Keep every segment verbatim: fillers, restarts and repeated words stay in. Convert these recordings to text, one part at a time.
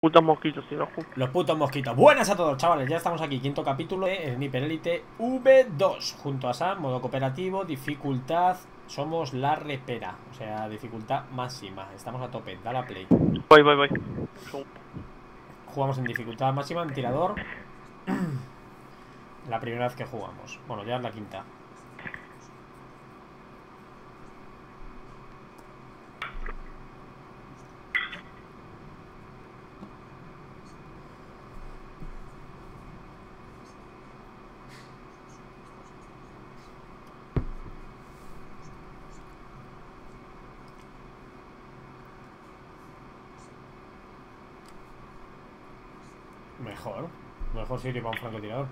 Putos mosquitos, tío. Los putos mosquitos. Buenas a todos, chavales. Ya estamos aquí. Quinto capítulo de Sniper Elite V dos. Junto a Sam, modo cooperativo, dificultad. Somos la repera. O sea, dificultad máxima. Estamos a tope. Dale a play. Voy, voy, voy. Jugamos en dificultad máxima, en tirador. La primera vez que jugamos. Bueno, ya es la quinta. Mejor. Mejor sitio para un francotirador.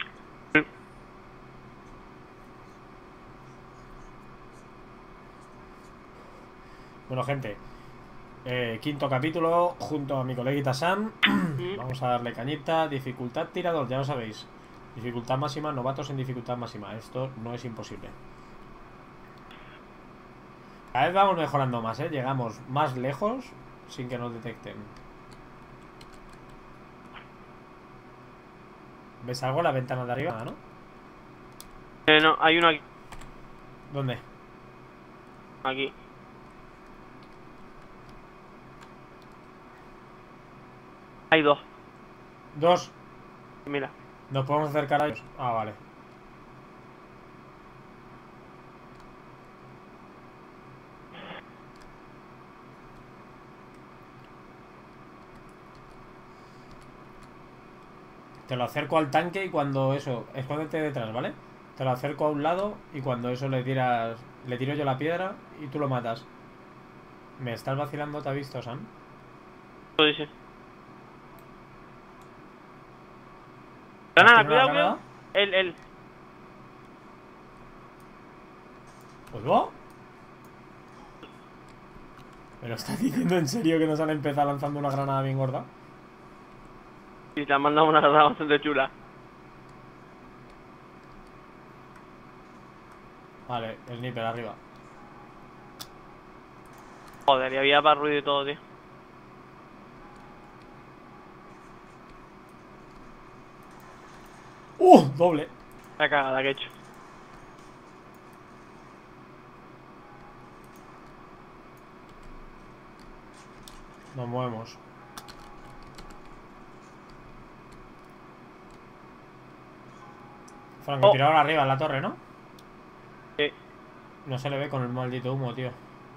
Bueno, gente. Eh, quinto capítulo junto a mi coleguita Sam. Vamos a darle cañita. Dificultad tirador, ya lo sabéis. Dificultad máxima, novatos en dificultad máxima. Esto no es imposible. Cada vez vamos mejorando más, ¿eh? Llegamos más lejos sin que nos detecten. ¿Ves algo en la ventana de arriba? ¿No? Eh, no, hay uno aquí. ¿Dónde? Aquí. Hay dos. Dos. Mira. ¿Nos podemos acercar a ellos? Ah, vale. Te lo acerco al tanque y cuando eso... Escóndete detrás, ¿vale? Te lo acerco a un lado y cuando eso le tiras... Le tiro yo la piedra y tú lo matas. ¿Me estás vacilando? ¿Te ha visto, Sam? Lo dice. Granada, cuidado, cuidado. Él, él. ¿Pues vos? ¿Me lo estás diciendo en serio que nos han empezado lanzando una granada bien gorda? Y te han mandado una granada bastante chula. Vale, el sniper arriba. Joder, y había para ruido y todo, tío. ¡Uh! Doble. La cagada que he hecho. Nos movemos. Francotirador Oh. arriba en la torre, ¿no? Sí. No se le ve con el maldito humo, tío.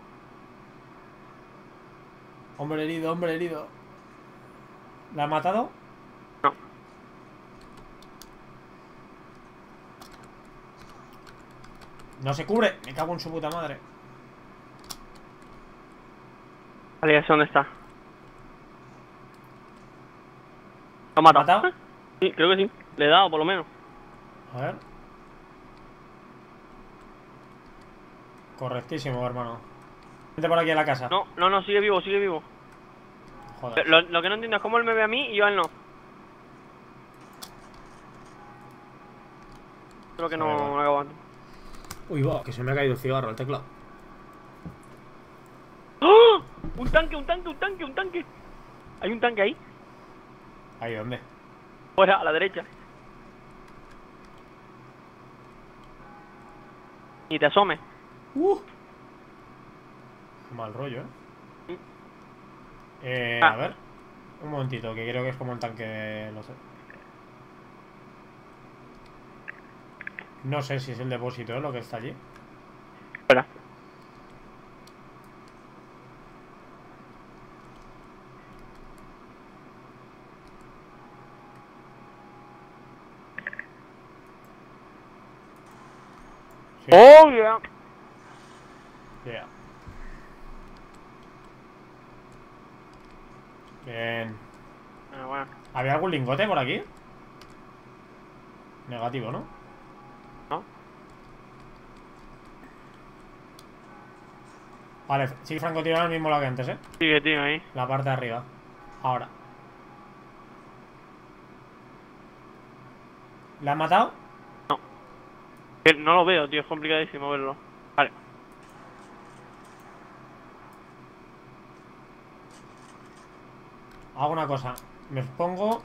Hombre herido, hombre herido. ¿La ha matado? No. No se cubre. Me cago en su puta madre. Vale, ya sé dónde está. ¿Lo ha matado? ¿Matado? Sí, creo que sí. Le he dado, por lo menos. A ver. Correctísimo, hermano. Vente por aquí a la casa. No, no, no, sigue vivo, sigue vivo. Joder. Lo, lo que no entiendo es cómo él me ve a mí y yo a él no. Creo que no Vale, vale. me acabo antes. Uy, va, que se me ha caído el cigarro al teclado. ¡Oh! Un tanque, un tanque, un tanque, un tanque. Hay un tanque ahí. ¿Ahí dónde? Fuera, a la derecha. Y te asomes. Uh. Mal rollo, ¿eh? Eh, Ah. a ver. Un momentito, que creo que es como un tanque... No sé. No sé si es el depósito, ¿eh? Lo que está allí. Espera. Sí. ¡Oh, yeah! Yeah. Bien. Ah, bueno. ¿Había algún lingote por aquí? Negativo, ¿no? ¿No? Vale, sí, francotirador al mismo lado que antes, ¿eh? Sigue, tío, ahí. La parte de arriba. Ahora. ¿La han matado? No. Que no lo veo, tío, es complicadísimo verlo. Vale. Hago una cosa. Me pongo...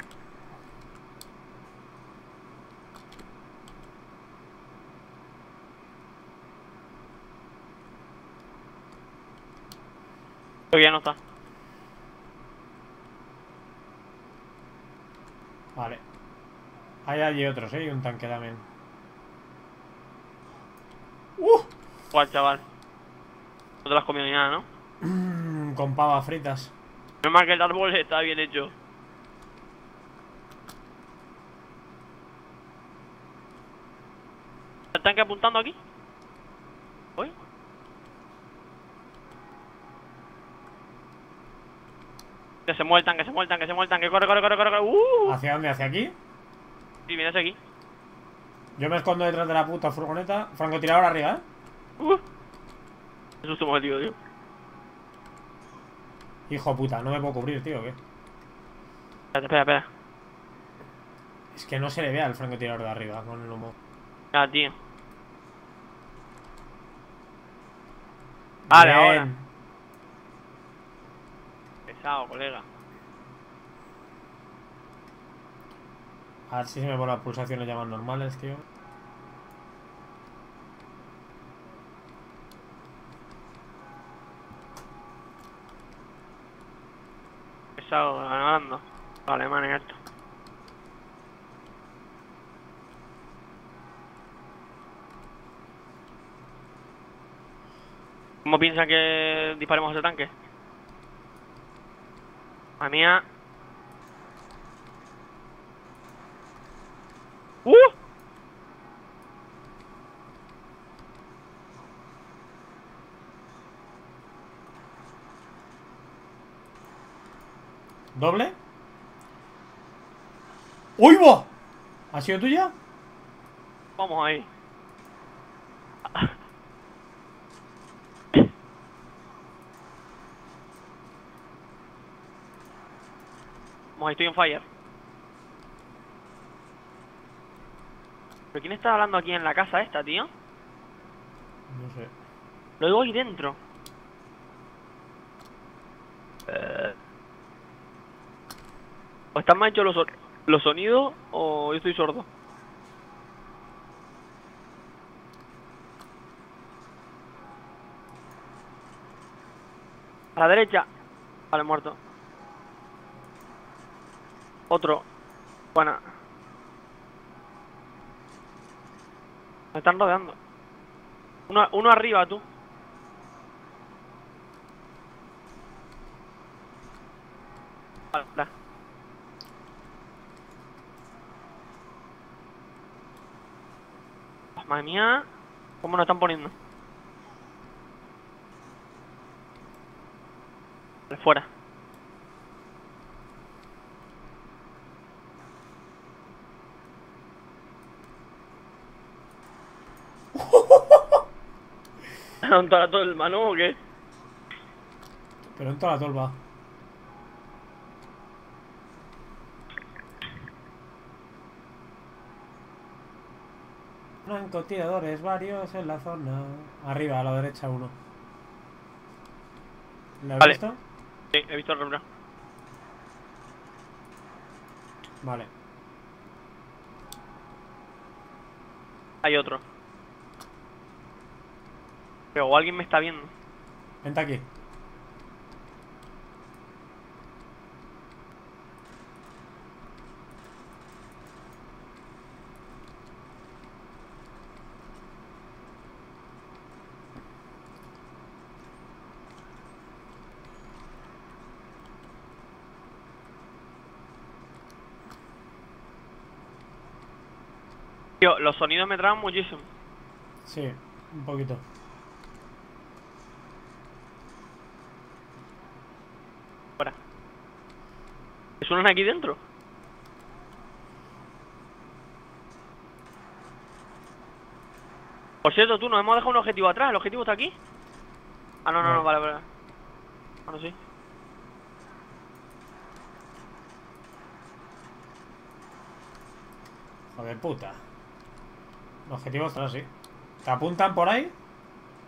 Creo que ya no está. Vale. Hay allí otros, ¿eh? Y un tanque también. ¡Uh! Guau, chaval. No te lo has comido ni nada, ¿no? Mm, con pavas fritas. Menos mal que el árbol está bien hecho. ¿El tanque apuntando aquí? ¿Uy? Que se mueve el tanque, se mueve el tanque, se mueve el tanque. Corre, corre, corre, corre, corre. ¡Uh! ¿Hacia dónde? ¿Hacia aquí? Sí, viene ese aquí. Yo me escondo detrás de la puta furgoneta. Francotirador arriba, ¿eh? ¡Uh! Qué susto hemos metido, tío. Hijo puta, no me puedo cubrir, tío, ¿qué? Espérate, espera, espera. Es que no se le ve al francotirador de arriba con el humo. Ya, tío. Vale, Bien. ahora. Pesado, colega. A ver si se me ponen las pulsaciones ya más normales, tío. Pesado, ganando. Vale, man, en esto. ¿Cómo piensan que disparemos a ese tanque? A mía. ¡Uh! ¿Doble? ¡Uy, va! ¿Ha sido tuya? Vamos ahí. Vamos ahí, estoy en fire. ¿Pero quién está hablando aquí en la casa esta, tío? No sé. Lo digo ahí dentro. Eh... O están mal hechos los, son- los sonidos o yo estoy sordo. A la derecha. Vale, muerto. Otro. Buena. Me están rodeando. Uno, uno arriba, tú. Vale, vale. Madre mía. ¿Cómo nos están poniendo? Vale, fuera. ¿Han dado todo el mano o qué? Pero en toda la tolva. Francotiradores varios en la zona. Arriba, a la derecha uno. ¿Lo has Vale. visto? Sí, he visto el reloj. Vale. Hay otro. Pero alguien me está viendo. Vente aquí. Tío, los sonidos me traban muchísimo. Sí, un poquito. Fuera. ¿Me suenan aquí dentro? Por cierto, tú, nos hemos dejado un objetivo atrás. ¿El objetivo está aquí? Ah, no, no, no, vale, vale. Bueno, sí. Joder, puta. El objetivo está así. ¿Te apuntan por ahí?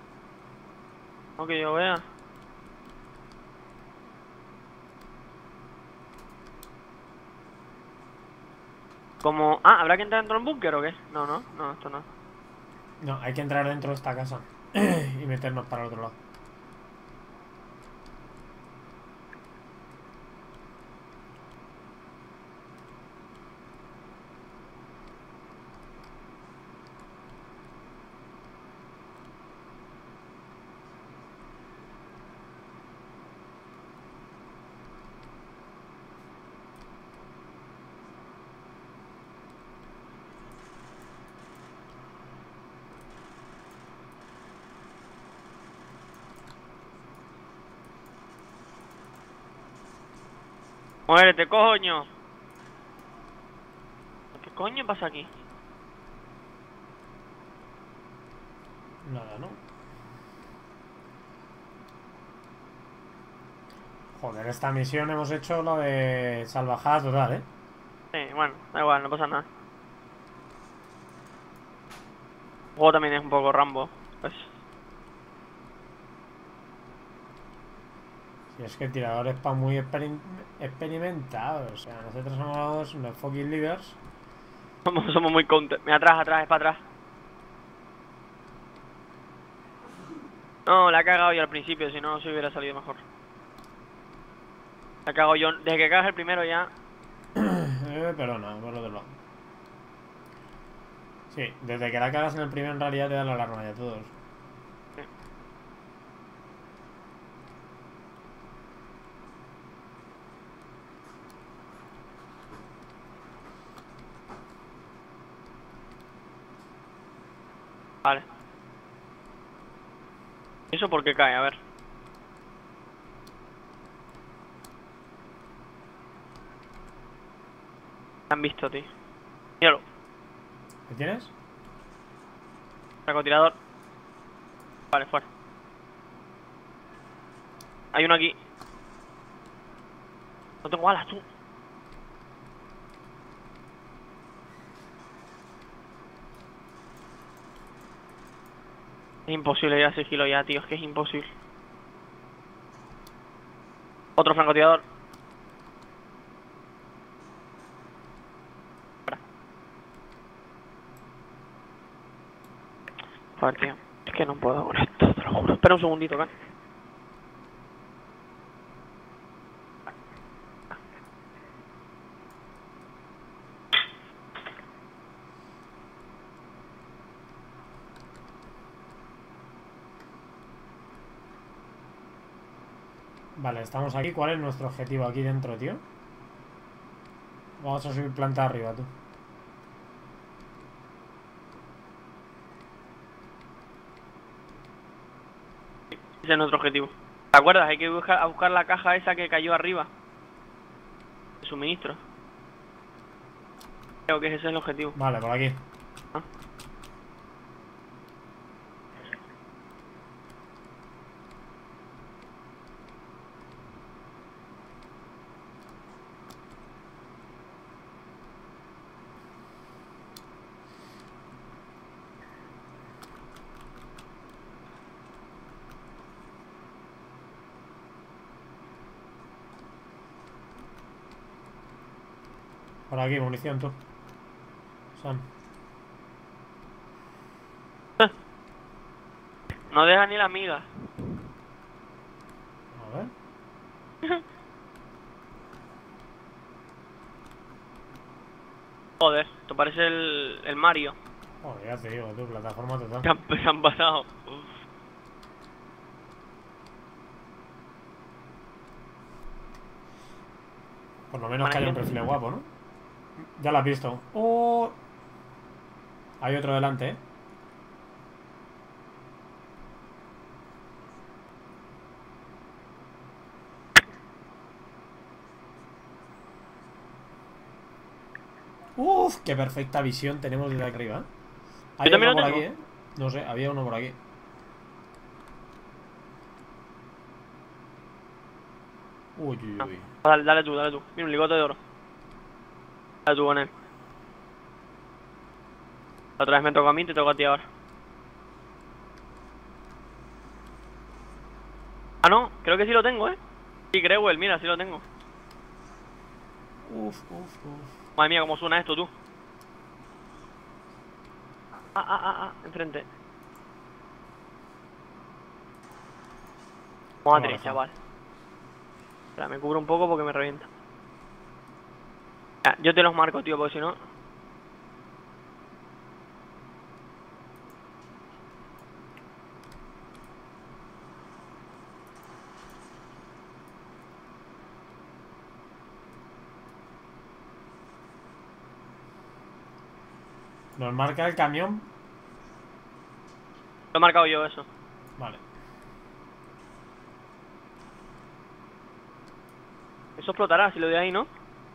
No que yo vea. Como... Ah, ¿habrá que entrar dentro de un búnker o qué? No, no, no, esto no. No, hay que entrar dentro de esta casa y meternos para el otro lado. Muérete, coño. ¿Qué coño pasa aquí? Nada, ¿no? Joder, esta misión hemos hecho lo de salvajada total, ¿eh? Sí, bueno, da igual, no pasa nada. El juego también es un poco Rambo, pues. Si es que el tirador es para muy experim experimentado. O sea, nosotros somos los fucking leaders. Somos, somos muy counter. Mira, atrás, atrás, es para atrás. No, la he cagado yo al principio, si no, se hubiera salido mejor. La he cagado yo. Desde que cagas el primero ya. eh, pero no, por otro lado. Sí, desde que la cagas en el primero en realidad te dan la alarma ya todos. Sí. Vale. ¿Eso por qué cae? A ver. Me han visto, tío. Míralo. ¿Qué tienes? Francotirador. Vale, fuera. Hay uno aquí. No tengo alas, tú. Es imposible ir a sigilo ya, tío. Es que es imposible. Otro francotirador. Espera. Joder, tío. Es que no puedo con esto, te lo juro. Espera un segundito, ¿vale? Vale, estamos aquí. ¿Cuál es nuestro objetivo aquí dentro, tío? Vamos a subir planta arriba, tú. Ese es nuestro objetivo. ¿Te acuerdas? Hay que buscar, a buscar la caja esa que cayó arriba. De suministro. Creo que ese es el objetivo. Vale, por aquí. ¿Ah? Por aquí, munición, tú. Sam. No deja ni la miga. A ver. Joder, esto parece el, el Mario. Joder, ya te digo, tú, plataforma total. Se han, se han pasado. Uf. Por lo menos Vale, que haya un bien. perfil guapo, ¿no? Ya lo has visto. ¡Oh! Hay otro delante, ¿eh? Uf, qué perfecta visión tenemos desde aquí arriba. Hay Yo también uno lo por tengo. aquí, ¿eh? No sé, había uno por aquí. Uy, uy, No. uy. Dale, dale tú, dale tú. Mira, un ligote de oro. Dale tú con él. La otra vez me tocó a mí, te toca a ti ahora. Ah, no, creo que sí lo tengo, ¿eh? Sí, creo, él, mira, sí lo tengo. Uf, uf, uf. Madre mía, cómo suena esto, tú. Ah, ah, ah, ah, enfrente. Madre, Vale, chaval. Espera, me cubro un poco porque me revienta. Ya, yo te los marco, tío, porque si no... ¿Nos marca el camión? Lo he marcado yo, eso. Vale. Eso explotará si lo de ahí, ¿no?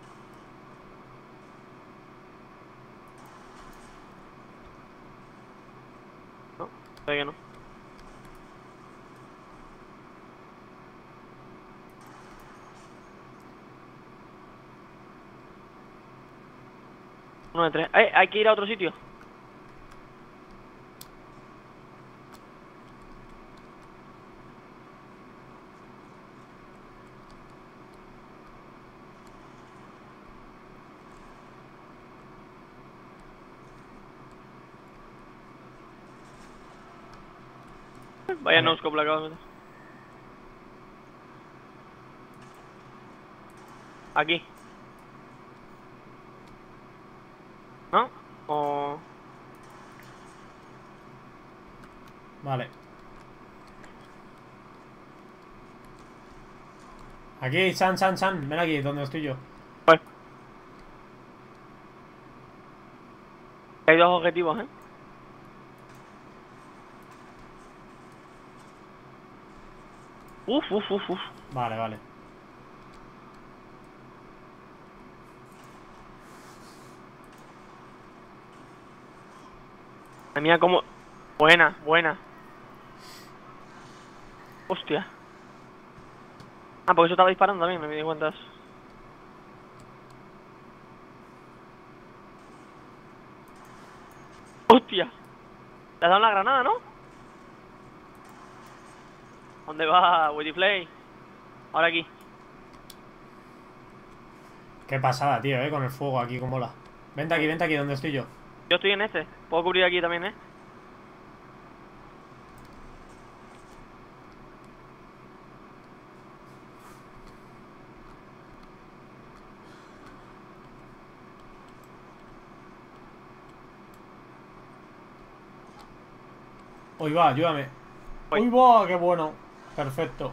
No, todavía que no. Uno de tres. ¡Eh! Hay que ir a otro sitio. Vaya Vale. noscope la acabo de meter. Aquí. ¿No? O... Vale. Aquí, San, San, San. Ven aquí, donde estoy yo. Pues. Hay dos objetivos, ¿eh? Uf, uf, uf, uf. Vale, vale. La mía como... Buena, buena. Hostia. Ah, porque eso estaba disparando también, me di cuenta. Hostia. Le has dado la granada, ¿no? ¿Dónde va, Play? Ahora aquí. Qué pasada, tío, eh, con el fuego aquí, como mola. Vente aquí, vente aquí, donde estoy yo. Yo estoy en este. Puedo cubrir aquí también, ¿eh? Uy, va, ayúdame. Voy. Uy, va, qué bueno. Perfecto.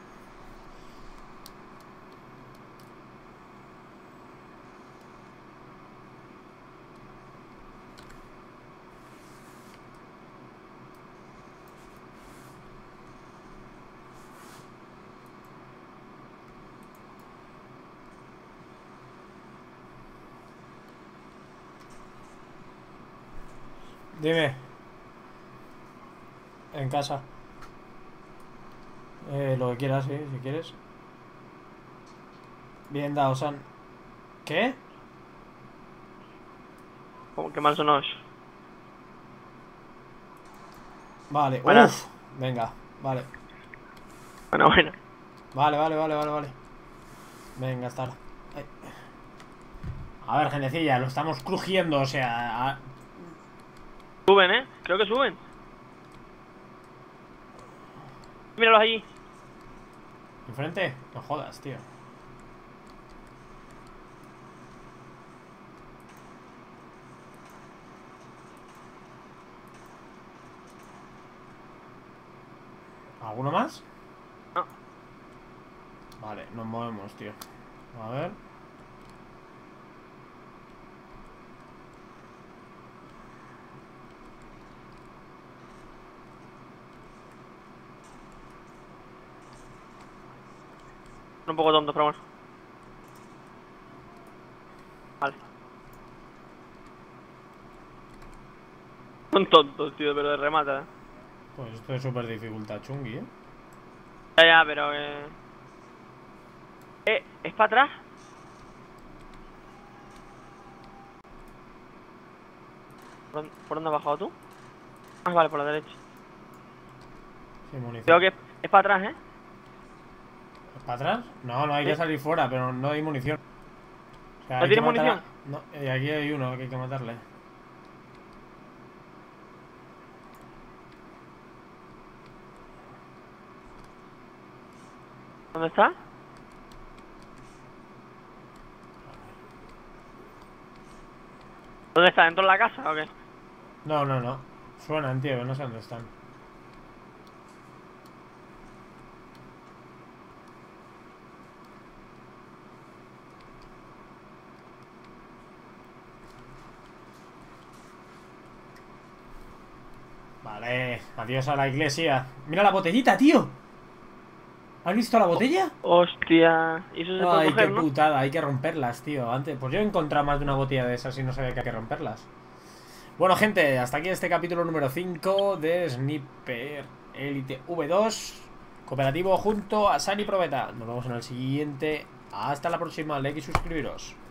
Dime. En casa. Eh, lo que quieras, sí, si quieres. Bien dado, San. ¿Qué? Como que mal sonó eso. Vale, Buena. uff. Venga, vale. Bueno, bueno. Vale, vale, vale, vale, vale. Venga, hasta ahora. Ay. A ver, genecilla, lo estamos crujiendo, o sea... a- Suben, ¿eh? Creo que suben. Míralos allí. ¿Enfrente? No jodas, tío. ¿Alguno más? No. Vale, nos movemos, tío. A ver. Un poco tonto, pero bueno. Vale. Son tontos, tío, pero de remata, ¿eh? Pues esto es súper dificultad chungui, ¿eh? Ya, ya, pero eh... Eh, ¿es para atrás? ¿Por dónde, ¿Por dónde has bajado tú? Ah, vale, por la derecha. Sí, munición. Creo que es, es para atrás, ¿eh? ¿Para atrás? No, no, hay que Sí. salir fuera, pero no hay munición. O sea, ¿No hay que tienes matar a- munición? No, y aquí hay uno que hay que matarle. ¿Dónde está? ¿Dónde está? ¿Dentro de la casa o qué? No, no, no. Suenan, tío, que no sé dónde están. Vale, adiós a la iglesia. Mira la botellita, tío. ¿Has visto la botella? Hostia. ¿Y eso se puede Ay, coger, qué no? putada, hay que romperlas, tío. Antes, pues yo he encontrado más de una botella de esas y no sabía que hay que romperlas. Bueno, gente, hasta aquí este capítulo número cinco de Sniper Elite V dos cooperativo junto a Sani Probeta. Nos vemos en el siguiente. Hasta la próxima, like y suscribiros.